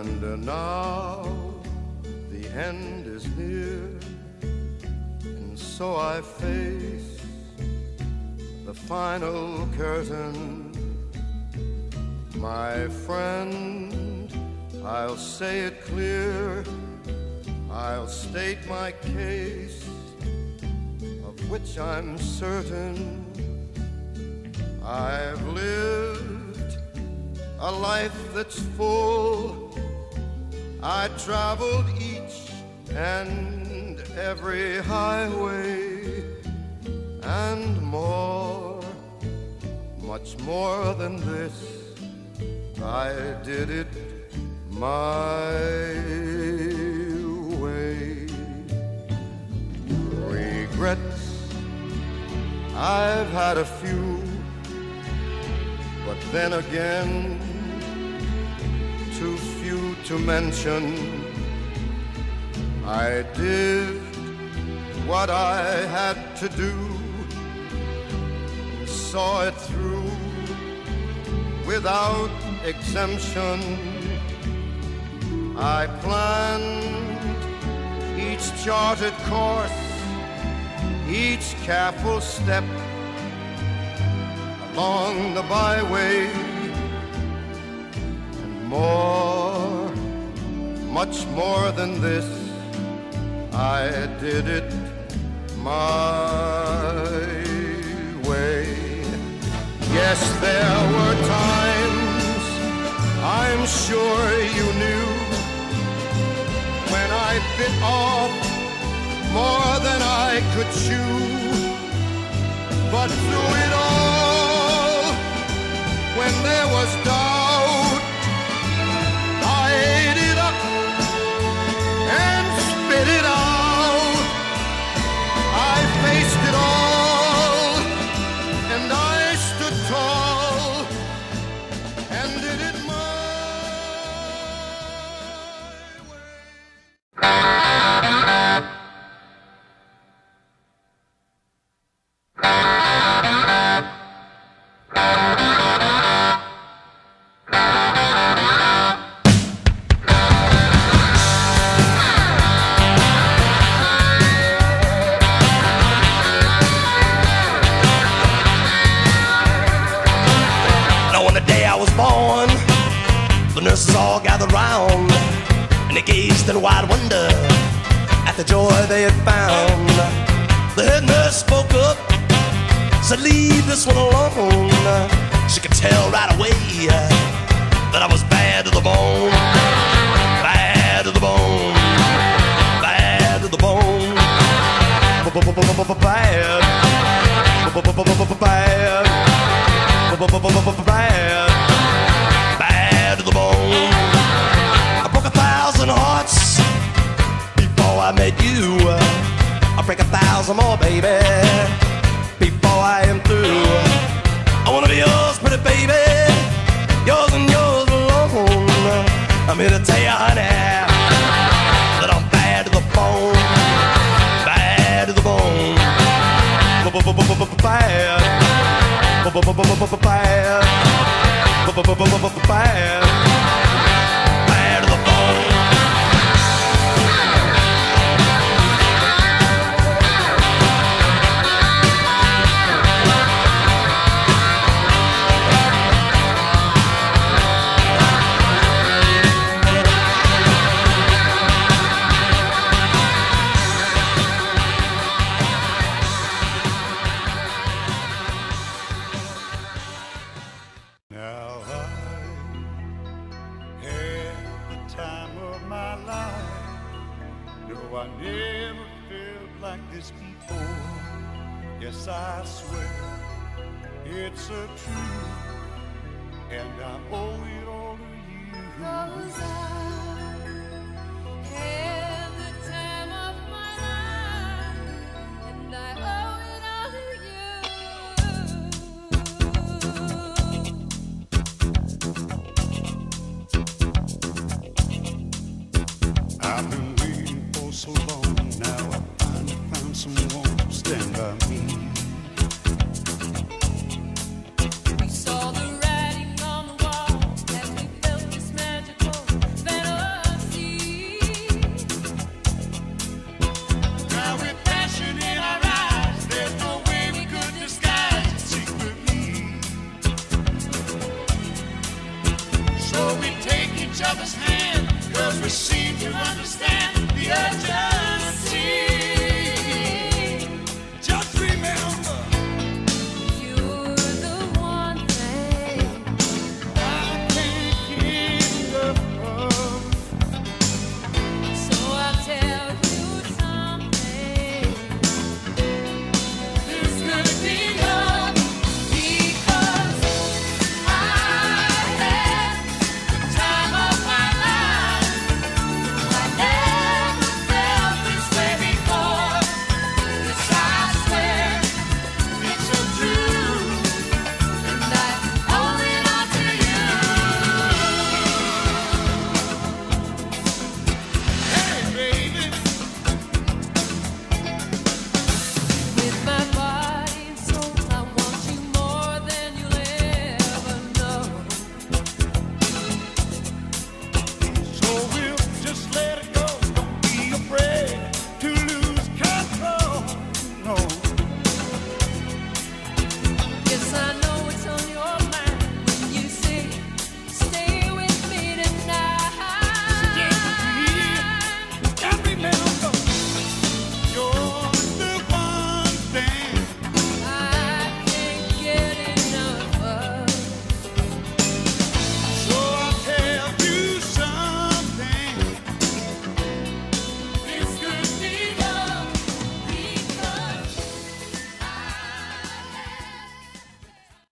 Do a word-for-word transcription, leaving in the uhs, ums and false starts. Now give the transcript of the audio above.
And uh, now the end is near, and so I face the final curtain. My friend, I'll say it clear, I'll state my case, of which I'm certain. I've lived a life that's full. I traveled each and every highway, and more, much more than this, I did it my way. Regrets, I've had a few, but then again, too few to mention. I did what I had to do, saw it through without exemption. I planned each charted course, each careful step along the byway, and more, much more than this, I did it my way. Yes, there were times, I'm sure you knew, when I bit off more than I could chew. But through it all, when there was doubt, I ate it up and spit it out. I faced it all, and I stood tall and did it my nurses all gathered round, and they gazed in wide wonder at the joy they had found. The head nurse spoke up, said, "Leave this one alone." She could tell right away that I was bad to the bone, bad to the bone, bad to the bone, bad, bad, bad to the bone. I broke a thousand hearts before I met you. I'll break a thousand more, baby, before I am through. I wanna be yours, pretty baby, yours and yours alone. I'm here to tell you, honey, that I'm bad to the bone, bad to the bone, bad, bad, bad, bad to the bone. I never felt like this before. Yes, I swear it's a truth, and I owe it all to you. 'Cause I had the time of my life, and I owe it all to you. I've been waiting for so long now. I finally found someone to stand by me. We saw the writing on the wall that each other's hand, 'cause we seem to understand the urgency.